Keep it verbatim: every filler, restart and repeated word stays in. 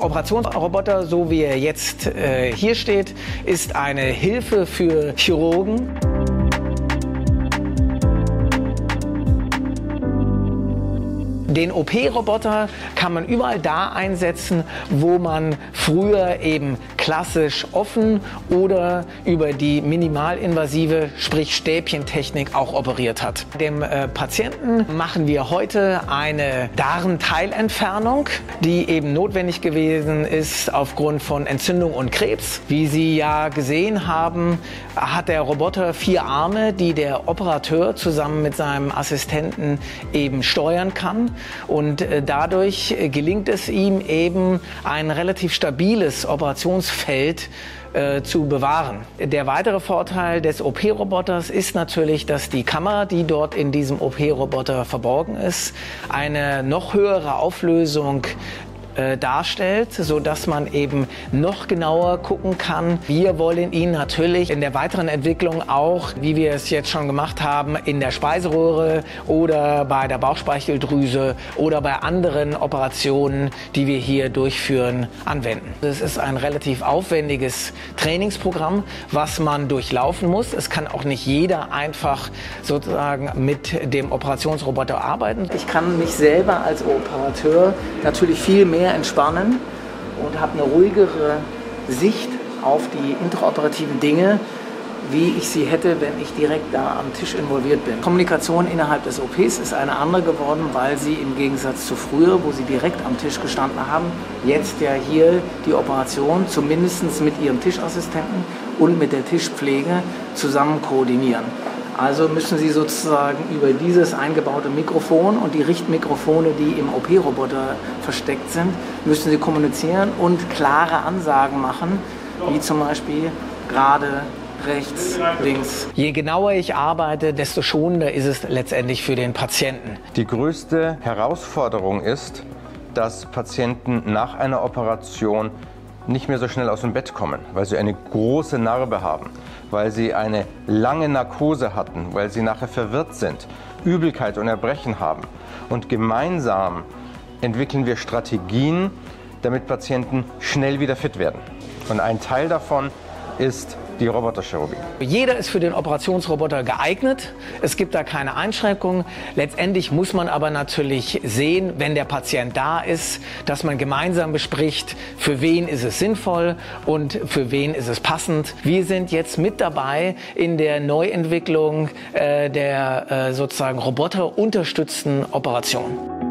Operationsroboter, so wie er jetzt äh, hier steht, ist eine Hilfe für Chirurgen. Den O P-Roboter kann man überall da einsetzen, wo man früher eben klassisch offen oder über die minimalinvasive, sprich Stäbchentechnik auch operiert hat. Dem äh, Patienten machen wir heute eine Darmteilentfernung, die eben notwendig gewesen ist aufgrund von Entzündung und Krebs. Wie Sie ja gesehen haben, hat der Roboter vier Arme, die der Operateur zusammen mit seinem Assistenten eben steuern kann. Und dadurch gelingt es ihm eben, ein relativ stabiles Operationsfeld äh, zu bewahren. Der weitere Vorteil des O P-Roboters ist natürlich, dass die Kamera, die dort in diesem O P-Roboter verborgen ist, eine noch höhere Auflösung Äh, darstellt, so dass man eben noch genauer gucken kann. Wir wollen ihn natürlich in der weiteren Entwicklung auch, wie wir es jetzt schon gemacht haben, in der Speiseröhre oder bei der Bauchspeicheldrüse oder bei anderen Operationen, die wir hier durchführen, anwenden. Es ist ein relativ aufwendiges Trainingsprogramm, was man durchlaufen muss. Es kann auch nicht jeder einfach sozusagen mit dem Operationsroboter arbeiten. Ich kann mich selber als Operateur natürlich viel mehr entspannen und habe eine ruhigere Sicht auf die intraoperativen Dinge, wie ich sie hätte, wenn ich direkt da am Tisch involviert bin. Kommunikation innerhalb des O Ps ist eine andere geworden, weil sie im Gegensatz zu früher, wo sie direkt am Tisch gestanden haben, jetzt ja hier die Operation zumindest mit ihrem Tischassistenten und mit der Tischpflege zusammen koordinieren. Also müssen Sie sozusagen über dieses eingebaute Mikrofon und die Richtmikrofone, die im O P-Roboter versteckt sind, müssen Sie kommunizieren und klare Ansagen machen, wie zum Beispiel gerade, rechts, links. Je genauer ich arbeite, desto schonender ist es letztendlich für den Patienten. Die größte Herausforderung ist, dass Patienten nach einer Operation nicht mehr so schnell aus dem Bett kommen, weil sie eine große Narbe haben, weil sie eine lange Narkose hatten, weil sie nachher verwirrt sind, Übelkeit und Erbrechen haben. Und gemeinsam entwickeln wir Strategien, damit Patienten schnell wieder fit werden. Und ein Teil davon ist die Roboterchirurgie. Jeder ist für den Operationsroboter geeignet. Es gibt da keine Einschränkungen. Letztendlich muss man aber natürlich sehen, wenn der Patient da ist, dass man gemeinsam bespricht, für wen ist es sinnvoll und für wen ist es passend. Wir sind jetzt mit dabei in der Neuentwicklung äh, der äh, sozusagen roboterunterstützten Operation.